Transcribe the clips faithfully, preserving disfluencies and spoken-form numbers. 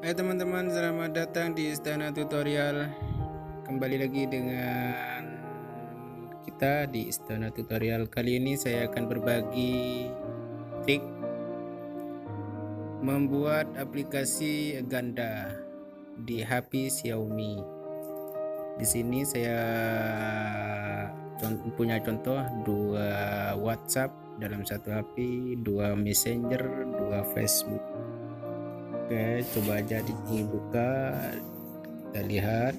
Hai teman-teman, selamat datang di Istana Tutorial. Kembali lagi dengan kita di Istana Tutorial. Kali ini saya akan berbagi trik membuat aplikasi ganda di H P Xiaomi. Di sini saya punya contoh dua WhatsApp dalam satu H P, dua Messenger, dua Facebook. Oke, coba aja dibuka, kita lihat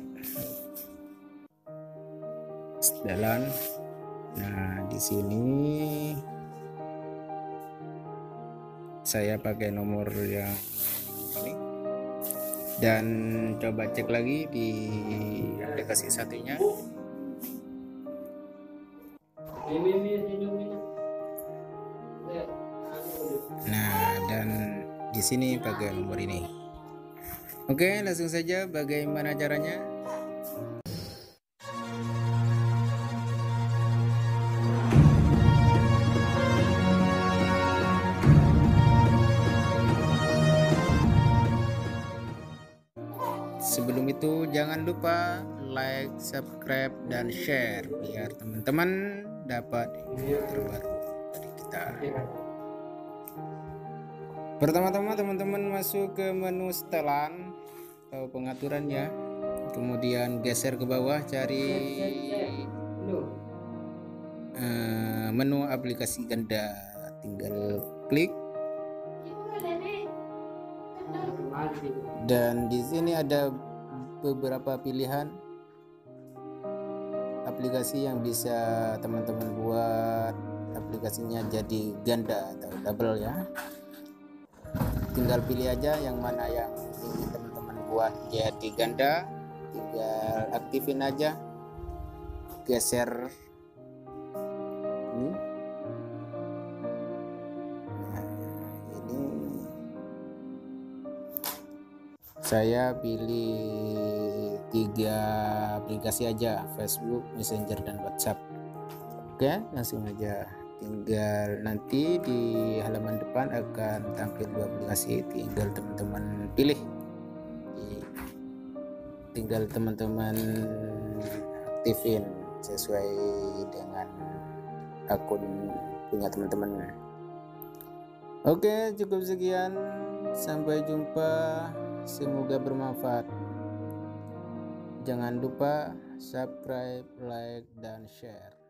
setelan. Nah, di sini saya pakai nomor yang ini dan coba cek lagi di aplikasi satunya. Nah, dan di sini pakai nomor ini. Oke, langsung saja bagaimana caranya. Sebelum itu jangan lupa like, subscribe, dan share biar teman-teman dapat info terbaru dari kita. Pertama-tama teman-teman masuk ke menu setelan atau pengaturannya, kemudian geser ke bawah cari uh, menu aplikasi ganda, tinggal klik. Dan di sini ada beberapa pilihan aplikasi yang bisa teman-teman buat aplikasinya jadi ganda atau double ya. Tinggal pilih aja yang mana yang ingin teman-teman buat jadi ganda, tinggal aktifin aja, geser ini. Nah, ini saya pilih tiga aplikasi aja, Facebook, Messenger, dan WhatsApp. Oke, langsung aja. Tinggal nanti di halaman depan akan tampil dua aplikasi, tinggal teman-teman pilih, tinggal teman-teman aktifin sesuai dengan akun punya teman-teman. Oke, cukup sekian, sampai jumpa, semoga bermanfaat. Jangan lupa subscribe, like, dan share.